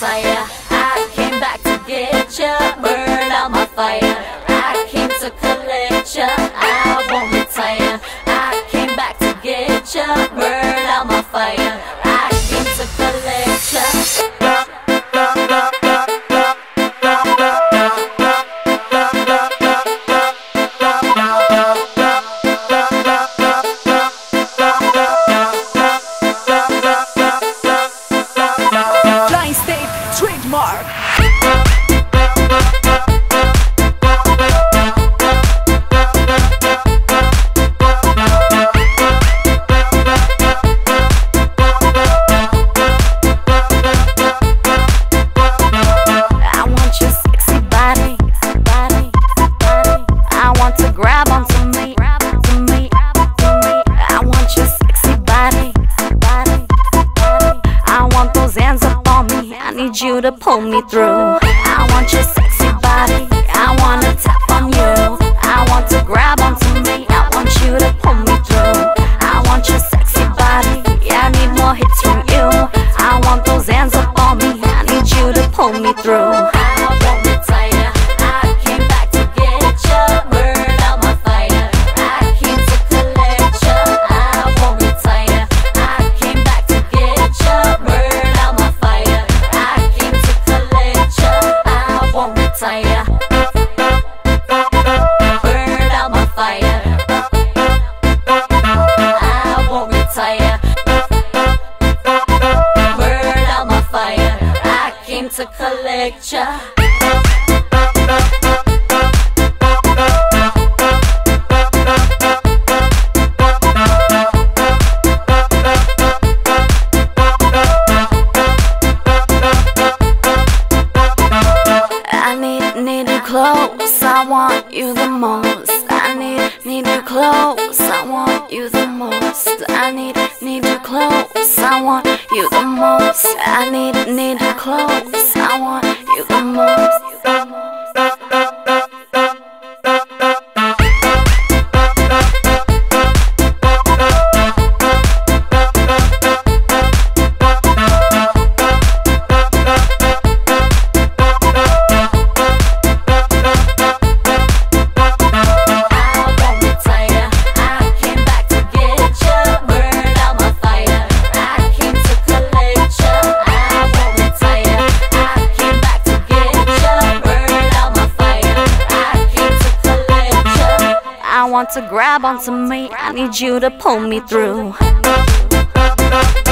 retire. I came back to get ya, burn out my fire. I came to collect ya, I won't retire. I came back to get ya, burn out my fire. I came to collect ya. FlyinState trademark. Need you to pull me through. I want your sexy body, I wanna tap on you. I want to grab onto me, I want you to pull me through. I want your sexy body, yeah, I need more hits from you. I want those hands up on me, I need you to pull me through. I won't retire, I came back to get ya, burn out my fire. I came to collect ya, I won't retire. I came back to get ya, burn out my fire. I came to collect ya, I won't retire. Burn out my fire. I won't retire. Burn out my fire. I came to collect ya. Need you close, I want you the most. I need you close, I want you the most. I need you close, I want you the most. I need you close, I want you the most. I want to grab onto me, I need you to pull me through.